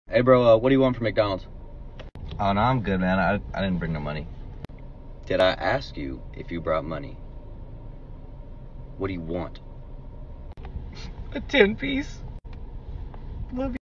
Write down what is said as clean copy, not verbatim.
Hey, bro, what do you want from McDonald's? Oh, no, I'm good, man. I didn't bring no money. Did I ask you if you brought money? What do you want? A 10-piece. Love you.